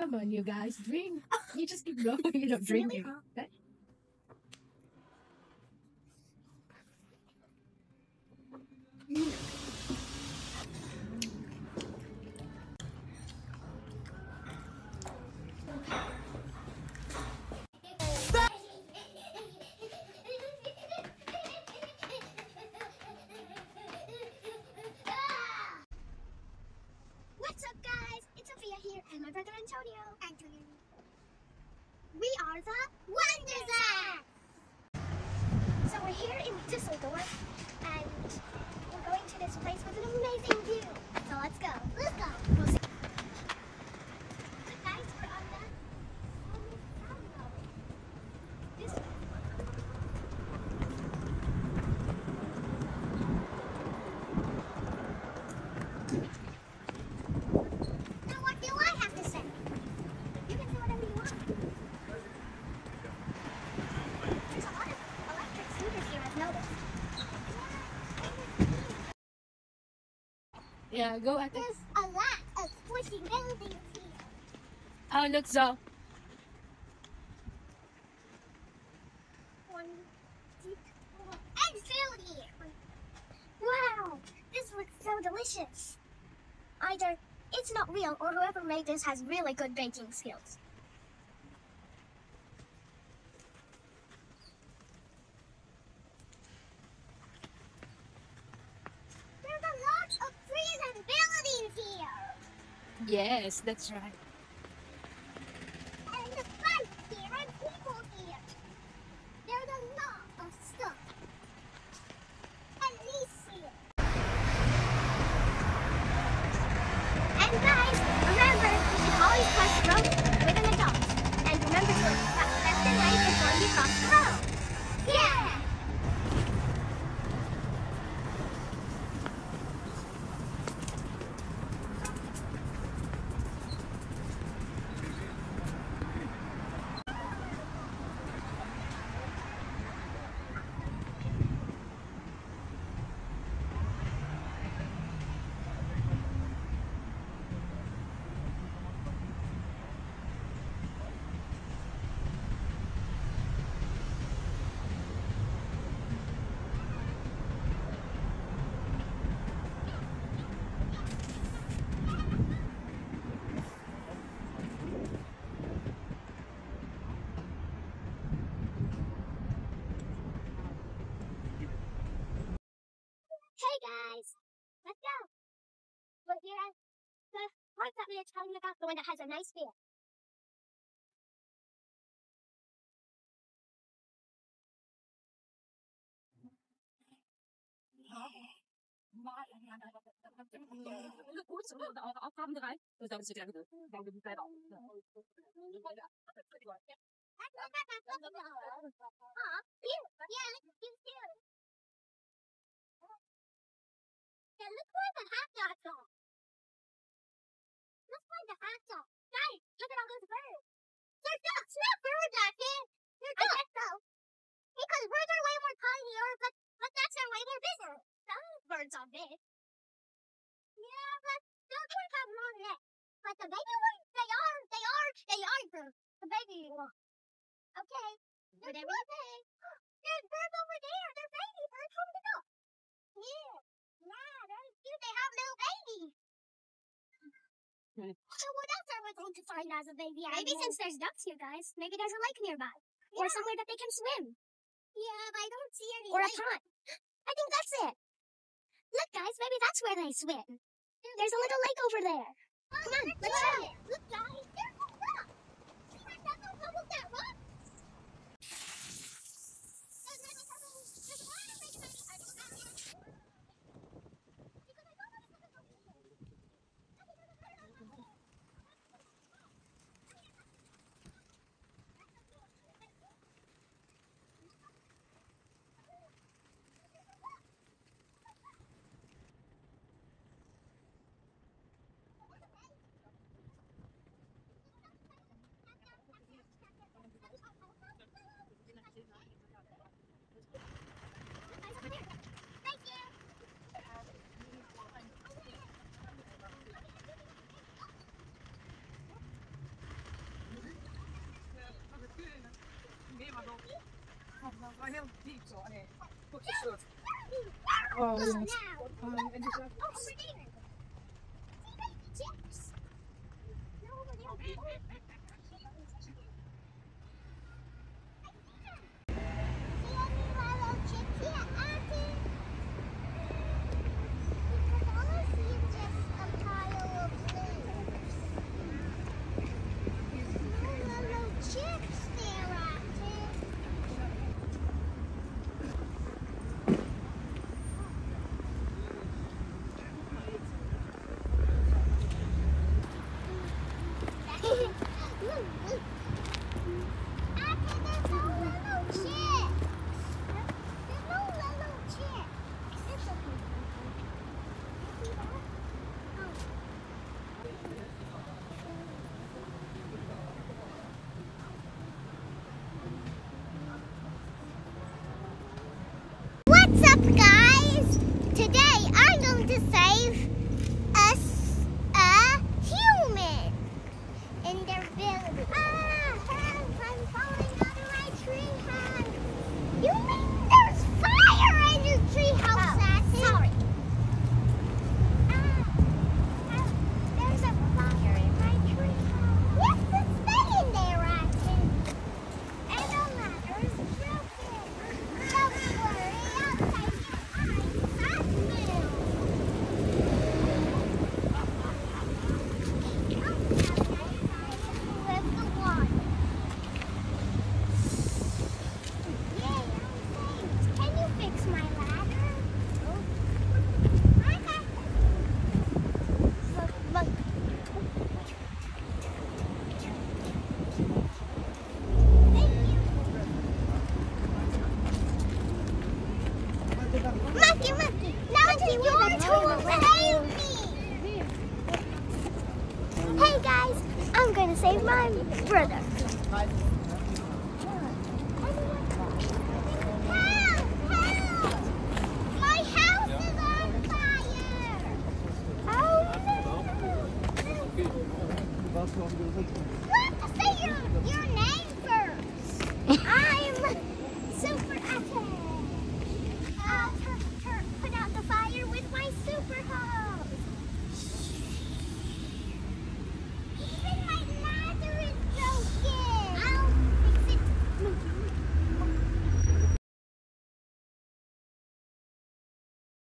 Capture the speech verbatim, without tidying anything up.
Come on, you guys, drink. You just keep going, you don't drink it. Okay? What's up, guys? It's Sophia here and my brother Antonio. Antonio. We are the Wonders! So we're here in Düsseldorf and we're going to this place with an amazing view. So let's go. Let's go. We'll see. Look, guys, we're on the this Now what do I have to say? You can say whatever you want. There's a lot of electric scooters here, I've noticed. Yeah, go at it. There's a lot of squishy buildings here. Oh, look, Zo. One, two, four, and food here. Wow, this looks so delicious. Either it's not real or whoever made this has really good baking skills. There's a lot of trees and buildings here. Yes, that's right. And the bikes here and people here. There's a lot of stuff. And these here. And guys, remember, you should always cross the road with an adult. And remember to look left and right before you cross the road. Yeah! Hey guys, let's go. We're here at the park that we were telling you about, the one that has a nice view. Aw, cute. Yeah, cute too. Yeah, look where the hot dogs are. Let's find the hot dog. Guys, look at all those birds. They're ducks, not birds, I think. They're ducks. I guess so. Because birds are way more tinier, but, but ducks are way more bigger. Some birds are big. Yeah, but ducks would have long necks. But the baby ones, they are, they are, they are the, the baby ones. Okay, whatever you say. There's birds over there. They're baby birds from the duck. Yeah, yeah, they're cute. They have little babies. So what else are we going to find as a baby animal? Maybe since there's ducks here, guys, maybe there's a lake nearby. Yeah. Or somewhere that they can swim. Yeah, but I don't see any Or lake. A pond. I think that's it. Look, guys, maybe that's where they swim. There's a little lake over there. Oh, come on, let's try it. Look, guys, there's a duck. See that duck on top of that rock? There's many pebbles. There's a lot of big many pebbles. Because I don't want to look at those people. Oh, now. um, Oh, and over it's like, there. See baby chicks. No, over there. See any little chicks yet, Auntie? Because all I see is just a pile of leaves. No little chicks there, Auntie. Look, look. Auntie, there's no little chicks. There's no little chicks. It's okay. You see that? Oh. What's up, guys? Today I'm going to save us a human in their village. Ah, help! I'm falling out of my tree house. You mean there's fire in your tree house, Sassy? Sorry. Ah, help. There's a fire in my tree house. Yes, it's staying there, Auntie. And the ladder is broken. Don't worry, I'll take it. I'm Sassy. Monkey, monkey, now it's your turn to save me. Hey guys, I'm gonna save my brother. Help! Help! My house is on fire! Oh no! You have to say your, your name first. Ah,